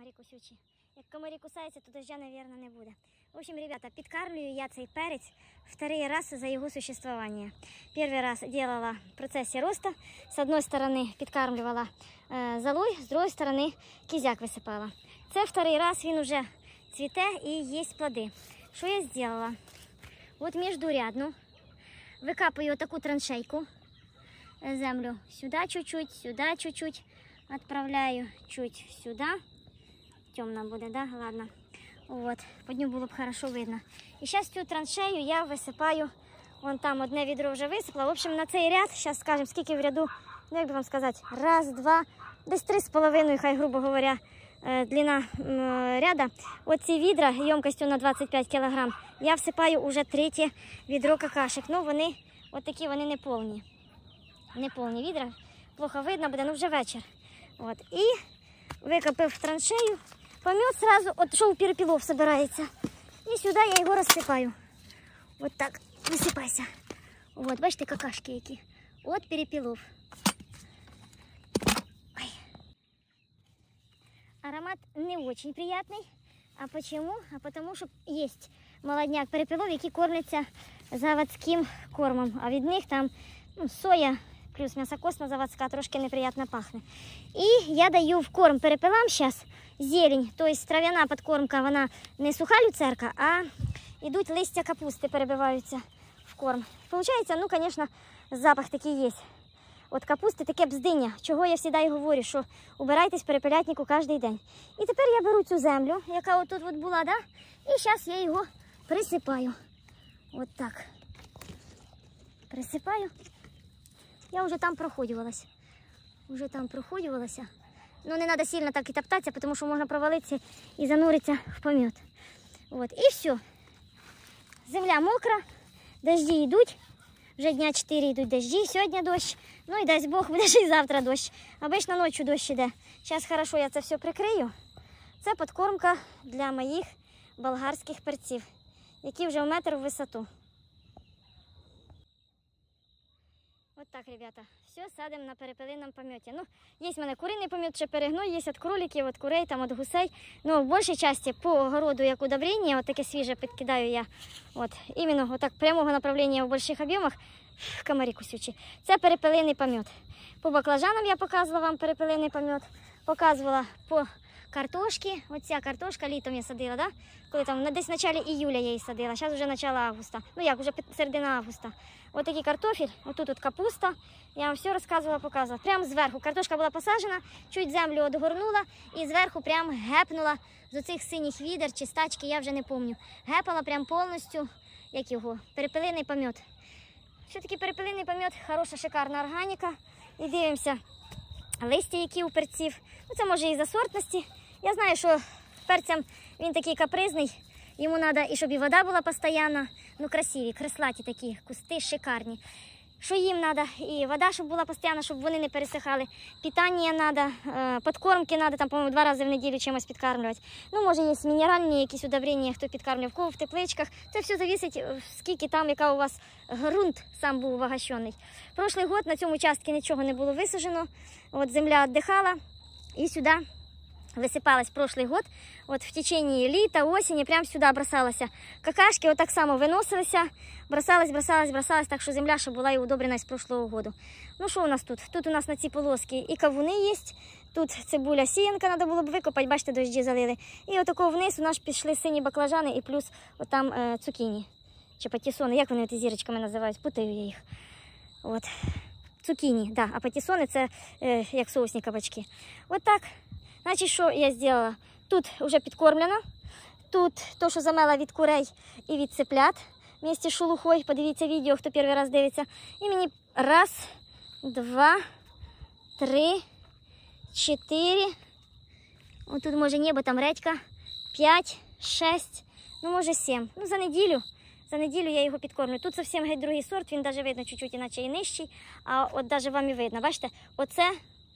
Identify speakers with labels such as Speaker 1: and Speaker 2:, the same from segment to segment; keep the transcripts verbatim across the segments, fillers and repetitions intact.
Speaker 1: комарі кусючі. Як комарі кусаються, то дождя, мабуть, не буде. В общем, ребята, підкармлюю я цей перець второй раз за его существование. Первый раз делала в процессе роста. С одной стороны підкармлювала э, золой, с другой стороны кизяк висипала. Це второй раз він уже цвіте і є плоди. Що я зробила? От міждурядну викапую таку траншейку, землю сюда чуть-чуть, сюда чуть-чуть, отправляю чуть сюда. Темно буде, да? Ладно. Вот, по дню було б хорошо видно. І зараз цю траншею я висипаю, вон там одне відро вже висипала. В общем, на цей ряд, зараз скажемо, скільки в ряду, ну як би вам сказати, раз, два, десь три з половиною, хай, грубо говоря, длина ряда. Оці відра ємкостю на двадцять п'ять кілограм я всипаю уже третє відро какашек. Ну, вони, от такі вони не повні. Не повні відра, плохо видно буде, ну вже вечір. От, і викопив в траншею. Помет сразу, от що у перепілов собирається. І сюди я його розсипаю. От так, висипайся. От, бачите, какашки які. От перепілов. Ой. Аромат не очень приятный. А почему? А потому що є молодняк перепілов, які кормляться заводським кормом. А від них там ну, соя, плюс м'ясокосна заводська, трошки неприятно пахне. І я даю в корм перепелам зараз зелень, то есть трав'яна подкормка, вона не суха люцерка, а йдуть листя капусти, перебиваються в корм. Получається, ну, звісно, запах такий є. От капусти таке бздиння, чого я завжди і говорю, що убирайтесь перепелятнику кожен день. І тепер я беру цю землю, яка отут от була, да? І зараз я його присипаю. От так. Присипаю. Я вже там проходювалась. Уже там проходювалася. Ну, не треба сильно так і топтатися, тому що можна провалитися і зануритися в помет. От. І все. Земля мокра, дожді йдуть. Вже дня чотири йдуть дожді, сьогодні дощ. Ну і дасть Бог, буде ж і завтра дощ. Обично ночі дощ іде. Зараз хорошо я це все прикрию. Це підкормка для моїх болгарських перців, які вже в метр в висоту. Вот так, ребята, все садимо на перепелином пометі. Ну, є в мене куриний помет, ще перегной, є від кроликів, від курей, там, від гусей. Ну, в більшій часті по огороду, як удобрення, от таке свіже підкидаю я. От, іменно отак прямого направлення в більших об'ємах, комарі кусючі. Це перепелиний помет. По баклажанам я показувала вам перепелиний помет. Показувала по картошки. Оця картошка літом я садила, да? Коли там, десь в началі іюля я її садила, зараз вже начало августа. Ну як, вже середина августа. Ось такий картофель, отут от капуста. Я вам все розказувала, показувала. Прямо зверху. Картошка була посаджена, чуть землю одгорнула і зверху прямо гепнула з оцих синіх відер чи стачки, я вже не пам'ятаю. Гепала прямо повністю, як його, перепелиний помет. Все-таки перепелиний помет, хороша, шикарна органіка. І дивимося листя, які у перців. Ну, це може і за сортності. Я знаю, що перцям він такий капризний. Йому треба, і щоб і вода була постійна. Ну, красиві, креслаті такі кусти, шикарні. Що їм треба? І вода, щоб була постійна, щоб вони не пересихали. Питання треба, підкормки треба, там, по-моєму, два рази в неділю чимось підкармлювати. Ну, може, є мінеральні якісь удобрення, хто підкармлює в кого, в тепличках. Це все залежить, скільки там, яка у вас ґрунт сам був вагощений. Прошлий год на цьому участку нічого не було висаджено. От земля віддихала і сюди висипалась прошлый год, от в течение літа, осені, прямо сюди бросалася. Какашки от так само виносилися, бросалась, бросалась, бросалась, так що земля ще була і удобрена з прошлого году. Ну що у нас тут? Тут у нас на цій полоски і кавуни є, тут цибуля сіянка, треба було б викопати, бачите, дожді залили. І отако вниз у нас пішли сині баклажани і плюс отам е, цукіні, чи патісони, як вони ті зірочками називають, путаю я їх. От. Цукіні, да, а патісони це е, як соусні кабачки. От так. Значить, що я зробила? Тут вже підкормлено, тут то, що замела від курей і від цеплят, вместе з шелухою, подивіться відео, хто перший раз дивиться. І мені раз, два, три, чотири, ось тут може небо, там редька, п'ять, шесть, ну може сім. Ну за неділю, за неділю я його підкормлю. Тут зовсім геть другий сорт, він навіть видно чуть-чуть іначе і нижчий, а от навіть вам і видно, бачите, оце,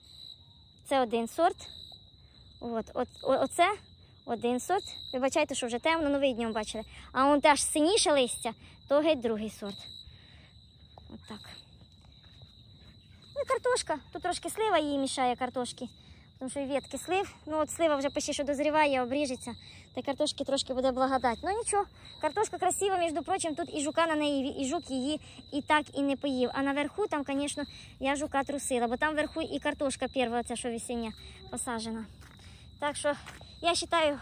Speaker 1: це один сорт. От, от, оце один сорт. Вибачайте, що вже темно, ну ви днем бачили. А вон аж синіше листя, то геть другий сорт. От так. Ну і картошка. Тут трошки слива їй мішає картошки. тому що і ветки слив. Ну от слива вже почти що дозріває, обріжеться, та картошки трошки буде благодать. Ну нічого, картошка красива, між прочим, тут і жука на неї, і жук її і так і не поїв. А наверху там, звісно, я жука трусила, бо там вверху і картошка перша, ця, що весіння посаджена. Так що я вважаю,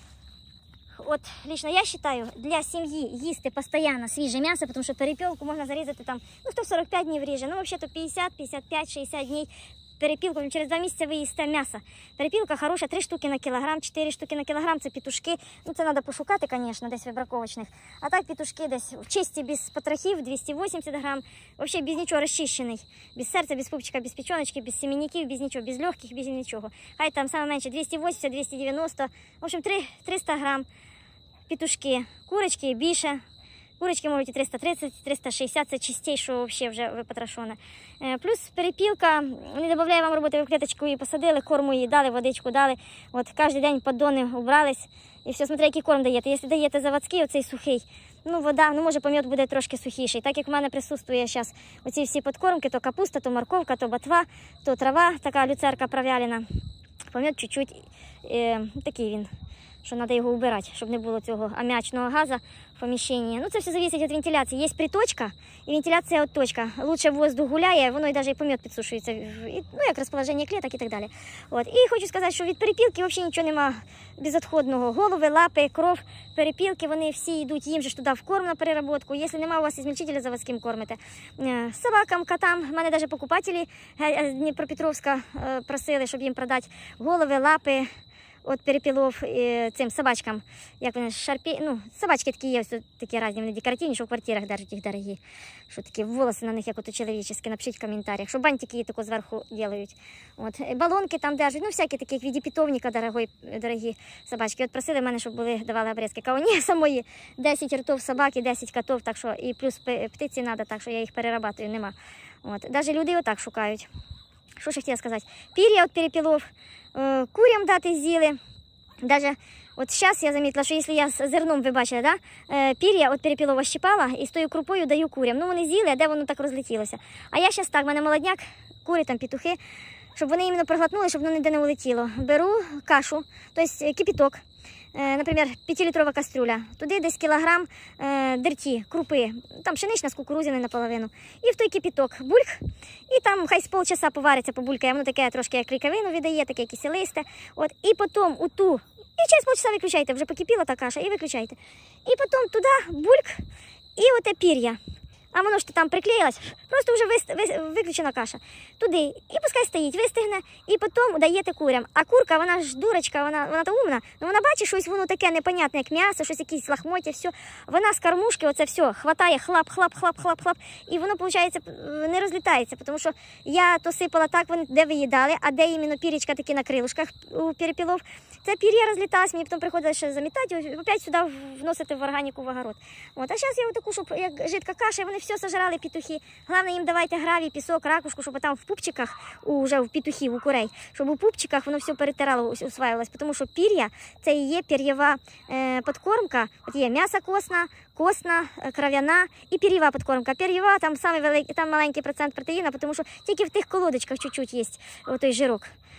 Speaker 1: от лично я вважаю, для сім'ї їсти постійно свіже м'ясо, тому що перепілку можна зарізати там, ну хто сорок п'ять днів ріже, ну взагалі-то п'ятдесят, п'ятдесят п'ять, шістдесят днів. Перепілку через два місяці ви їсте м'ясо. Перепілка хороша, три штуки на кілограм, чотири штуки на кілограм, це петушки. Ну це треба пошукати, звісно, десь вибраковочних. А так петушки десь в чисті, без потрохів, двісті вісімдесят грам. Взагалі без нічого розчищений. Без серця, без пупчика, без печеночки, без семенників, без нічого, без легких, без нічого. Хай там саме менше двісті вісімдесят, двісті дев'яносто, в общем триста грам петушки. Курочки більше. Курочки можуть і триста тридцять, триста шістдесят, це чистіше взагалі вже випотрошене. Плюс перепілка, не додає вам роботи, ви в клеточку її посадили, корму їй дали, водичку дали. От кожен день поддони убрались. І все, смотри, який корм даєте. Якщо даєте заводський, оцей сухий, ну вода, ну може помет буде трошки сухіший. Так як в мене присутствує зараз оці всі подкормки, то капуста, то морковка, то ботва, то трава, така люцерка провялена. Помет чуть-чуть, е, такий він, що треба його убирати, щоб не було цього аміачного газу в поміщенні. Ну, це все залежить від вентиляції. Є приточка і вентиляція от точка. Лучше воздух гуляє, воно і навіть і помет підсушується, і, ну, як розположення клеток і так далі. От. І хочу сказати, що від перепілки взагалі нічого нема безотходного. Голови, лапи, кров, перепілки, вони всі йдуть їм же ж туди в корм на переработку. Якщо немає у вас ізмельчителя заводським кормите. Собакам, котам, в мене навіть покупателі Дніпропетровська просили, щоб їм продати голови, лапи, от перепілов цим собачкам, як вони, шарпі, ну, собачки такі є, ось такі різні, вони декоративні, що в квартирах держать їх дорогі, що такі волоси на них, як ото чоловічі, напишіть в коментарях, що бантики її тако зверху роблять. От, балонки там держать, ну, всякі такі, як в виді питомника, дорогої, дорогі собачки. От просили мене, щоб були, давали обрізки. Кажу, ні, самої десять ртов собаки, десять котів, так що, і плюс птиці треба, так що я їх перерабатую, нема. От, навіть люди отак шукають. Що ж я хотіла сказати? Пір'я від перепілов, курям дати з'їли. Даже от зараз я замітила, що якщо я з зерном, ви бачили, да? Пір'я від перепілова щипала і з тою крупою даю курям. Ну вони з'їли, а де воно так розлетілося. А я зараз так, в мене молодняк, кури там, петухи, щоб вони іменно проглотнули, щоб воно ніде не улетіло. Беру кашу, тобто кипяток. Наприклад, п'ятилітрова кастрюля, туди десь кілограм е, дерті, крупи, там пшенична з кукурудзяною наполовину. І в той кипяток бульк, і там хай з полчаса повариться, побулькає, воно таке трошки як клейковину віддає, таке киселисте. От, і потім у ту, і через полчаса виключайте, вже покипіла та каша, і виключайте. І потім туди бульк і оте пір'я. А воно ж там приклеїлось, просто вже виключена каша. Туди. І пускай стоїть, вистигне, і потім даєте курям. А курка, вона ж дурочка, вона, вона то умна, ну вона бачить щось, воно таке непонятне, як м'ясо, щось якісь лахмоття, все. Вона з кормушки оце все хватає, хлап, хлап, хлап, хлап, хлап. І воно, виходить, не розлітається, тому що я то сипала так, вони де виїдали, а де іменно пірічка таки на крилушках у перепілов. Це пір'я розліталась, мені потім приходилось ще замітати, опять сюди вносити в органіку в огород. От. А зараз я отаку, щоб як жидка каша, вони все сожрали петухи. Головне їм давайте гравій, пісок, ракушку, щоб там в пупчиках, уже в петухів, у курей, щоб у пупчиках воно все перетирало, усваювалось. Тому що пір'я – це і є пір'єва е, подкормка. От є м'ясо косна, косна, кров'яна і пір'єва подкормка. Пір'єва, там самий великий, там маленький процент протеїна, тому що тільки в тих колодочках чуть-чуть є той жирок.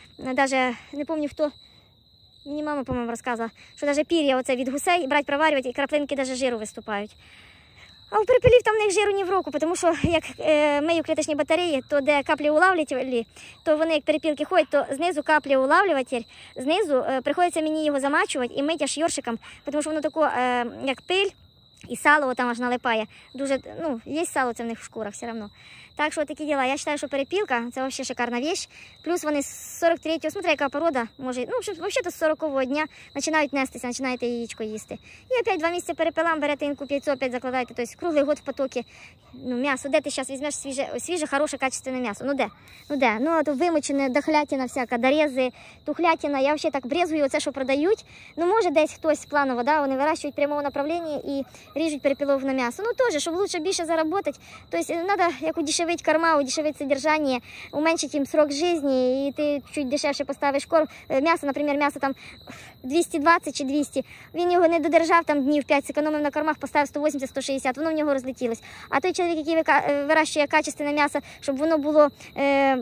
Speaker 1: Даже не пам'ятаю, хто. Мені мама, по-моєму, розказувала, що навіть пір'я оце від гусей брати, проварювати, і краплинки навіть жиру виступають. А у перепілів там в них жиру ні в року, тому що як е, мию клеточні батареї, то де каплі улавлювателі, то вони як перепілки ходять, то знизу каплі улавлюватель, знизу е, приходиться мені його замачувати і мити аж йоршиком, тому що воно тако, е, як пиль, і сало там аж налипає. Дуже, ну, є сало це в них в шкурах все одно. Так що такі діла. Я вважаю, що перепілка – це взагалі шикарна вещь. Плюс вони з сорок третього, смотри, яка порода, може, ну, взагалі з сорокового дня починають нестися, починаєте яєчко їсти. І опять два місяці перепилам, берете інку яйцо, опять закладаєте, тобто круглий год в потокі. Ну, м'ясо, де ти зараз візьмеш свіже, свіже, хороше, качественне м'ясо? Ну, де? Ну, де? Ну, то вимочене, дохлятина всяка, дорези, тухлятина. Я взагалі так брезгую оце, що продають. Ну, може, десь хтось планово, да, вони вирощують в прямому направленні і ріжуть перепілов на м'ясо. Ну, теж, щоб лучше більше заробити. Тобто, треба, як удешевить корма, удешевить содержание, уменьшить им срок жизни, и ты чуть дешевше поставиш корм. М'ясо, наприклад, м'ясо там двісті двадцять чи двісті, він його не додержав там днів п'ять, зекономив на кормах, поставив сто вісімдесят - сто шістдесят, воно в нього розлетілось. А той чоловік, який вирощує качественне м'ясо, щоб воно було е,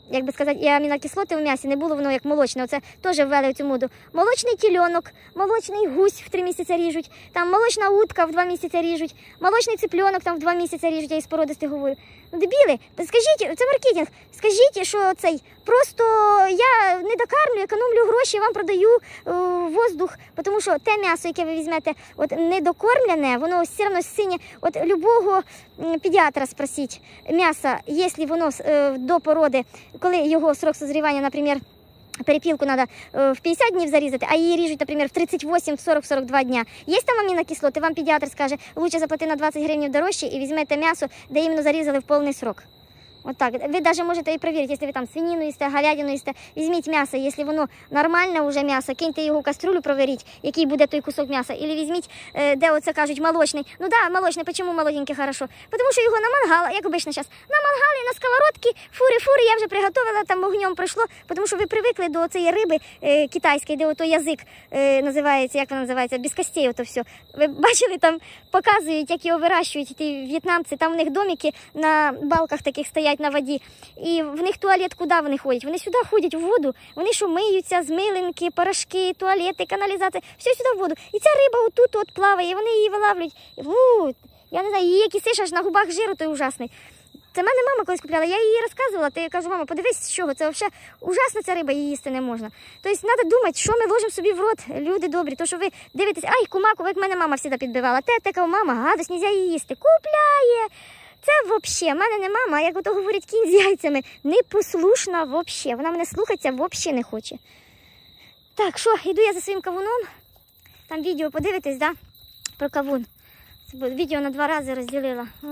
Speaker 1: як би сказати, і амінокислоти в м'ясі, не було воно як молочне. Оце теж ввели цю моду. Молочний тільонок, молочний гусь в три місяці ріжуть, там молочна утка в два місяці ріжуть, молочний цыпленок там в два місяці ріжуть, я із породистих говорю. Ну, дебіли, скажіть, це маркетинг, скажіть, що цей, просто я не докармлю, економлю гроші, вам продаю е, воздух, тому що те м'ясо, яке ви візьмете, от недокормлене, воно все одно синє, от любого педіатра спросіть, м'ясо, якщо воно е, до породи, коли його срок созрівання, наприклад, перепілку треба в п'ятдесят днів зарізати, а її ріжуть, наприклад, в тридцять вісім, сорок, сорок два дня. Є там амінокислоти, вам педіатр скаже, лучше заплати на двадцять гривень дорожче і візьмете м'ясо, де іменно зарізали в повний срок. Вот так. Ви навіть можете і перевірити, якщо ви там свинину їсте, говядину їсте, візьміть м'ясо, якщо воно нормальне вже м'ясо, киньте його в каструлю, проверіть, який буде той кусок м'яса. Або візьміть, де оце кажуть, молочний. Ну да, молочний, чому молоденький хорошо? Тому що його на мангал, як обично зараз, на мангалі, на сковородці, фури-фури, я вже приготувала, там огнем пройшло, тому що ви привикли до цієї риби е, китайської, де ото язик е, називається, як вона називається, без костей ото все. Ви бачили, там показують, як його вирощують ті в'єтнамці, там у них домики на балках таких стоять, на воді. І в них туалет, куди вони ходять? Вони сюди ходять в воду, вони що миються, змиленки, порошки, туалети, каналізація, все сюди в воду. І ця риба отут от плаває, і вони її вилавлюють. Ву, я не знаю, її кисиш аж на губах жиру, той ужасний. Це мене мама колись купляла, я їй розказувала, то я кажу, мама, подивись, з чого, це взагалі ужасна ця риба, її їсти не можна. Тобто треба думати, що ми ложимо собі в рот, люди добрі, то що ви дивитесь, ай, кумаку, як мене мама завжди підбивала, те, така мама, гадость, нельзя її їсти, купляє. Це взагалі, в мене не мама, як ото говорять, кінь з яйцями, непослушна взагалі. Вона мене слухатися взагалі не хоче. Так, що, йду я за своїм кавуном. Там відео подивитесь, да? Про кавун. Відео на два рази розділила. О,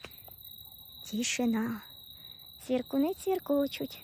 Speaker 1: тишина. Цвіркуни цвіркочуть.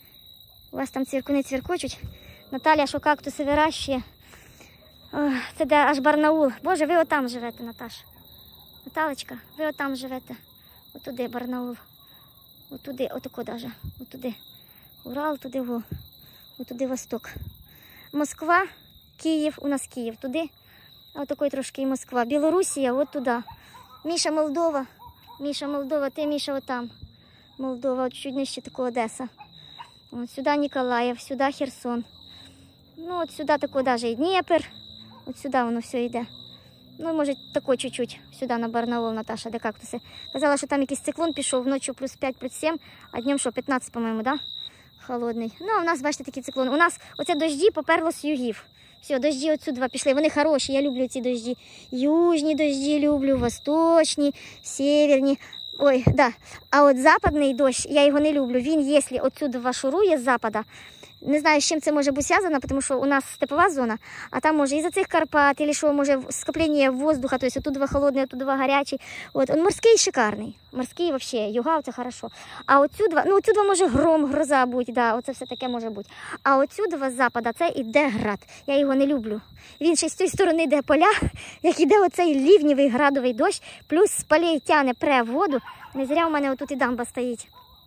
Speaker 1: У вас там цвіркуни цвіркочуть. Наталя, що кактуси вирощує. О, це де аж Барнаул. Боже, ви отам живете, Наташ. Наталечка, ви отам живете. Отуди Барнаул. Отуди, отако даже. Отуди. Урал, туди го. Отуди Восток. Москва, Київ, у нас Київ туди. А отакої трошки і Москва. Білорусія, от туди. Міша, Молдова. Міша, Молдова, ти, Міша, отам. Молдова, от чуть нижче тако Одеса. От сюди Ніколаїв, сюди Херсон. Ну, от сюди тако даже і Дніпр. От сюди воно все йде. Ну, може, тако чуть-чуть сюди на Барнаул, Наташа, де кактуси. Казала, що там якийсь циклон пішов, вночі плюс п'ять, плюс сім, а днем що, п'ятнадцять, по-моєму, да? Холодний. Ну, а у нас, бачите, такий циклон. У нас оце дожді поперло з югів. Все, дожді отсюди пішли. Вони хороші, я люблю ці дожді. Южні дожді люблю, восточні, северні. Ой, да. А от западний дощ, я його не люблю. Він, якщо отсюди вашурує з запада, не знаю, з чим це може бути зв'язано, тому що у нас степова зона, а там може із-за цих Карпат, або що, може скоплення воздуха, то есть отут два холодний, отут два гарячий. От, он морський шикарний. Морський взагалі, юга, це хорошо. А отсюди, ну отсюди може гром, гроза бути, да, оце все таке може бути. А отсюди з запада це іде град. Я його не люблю. Він ще з цієї сторони йде поля, як іде оцей лівнівий градовий дощ, плюс з полей тяне пре воду. Не зря у мене отут і дамба стоїть.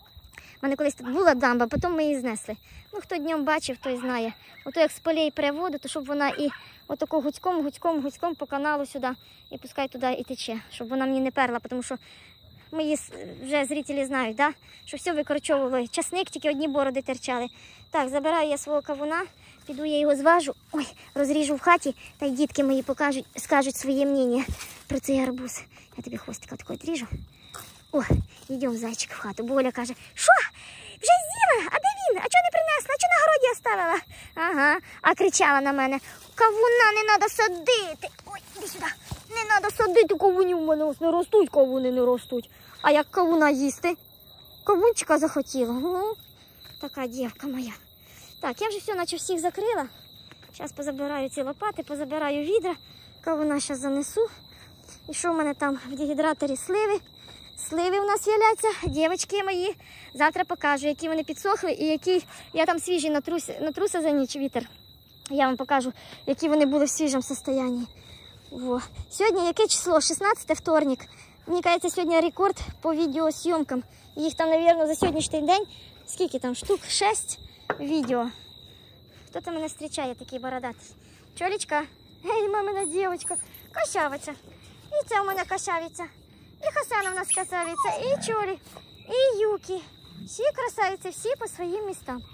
Speaker 1: У мене колись тут була дамба, потім ми її знесли. Ну, хто днем бачив, той знає. Ото як з полей пре воду, то щоб вона і отако гуцьком, гуцьком, гуцьком по каналу сюди, і пускай туди і тече, щоб вона мені не перла, тому що мої вже зрителі знають, да? Що все викорчовувало. Часник, тільки одні бороди терчали. Так, забираю я свого кавуна, піду я його зважу, ой, розріжу в хаті, та й дітки мої покажуть, скажуть своє мнення про цей арбуз. Я тобі хвостика такий відріжу. О, йдемо, зайчик, в хату. Боля каже, що? Вже з'їла? А де він? А чого не принесла? А чого на городі оставила? Ага, а кричала на мене, кавуна не треба садити. Ой, іди сюди. Не треба садити, кавунів у мене ось не ростуть, кавуни не ростуть. А як кавуна їсти? Кавунчика захотіла. Ну, така дівка моя. Так, я вже все, наче всіх закрила. Зараз позабираю ці лопати, позабираю відра. Кавуна зараз занесу. І що в мене там в дегідраторі сливи? Сливи у нас валяться, дівчатки мої. Завтра покажу, які вони підсохли і які я там свіжі натруся, натруся за ніч вітер. Я вам покажу, які вони були в свіжому стані. Во. Сьогодні яке число? шістнадцяте, вторник. Мені кажеться, сьогодні рекорд по відеосйомкам. Їх там, мабуть, за сьогоднішній день, скільки там, штук шесть відео. Хто-то мене зустрічає, такий бородатий. Чолечка, гей, мамина дівчинка, кошавиця. І це у мене кошавиця. І Хасан у нас косавиця, і Чолі, і Юкі. Всі красавиці, всі по своїм містам.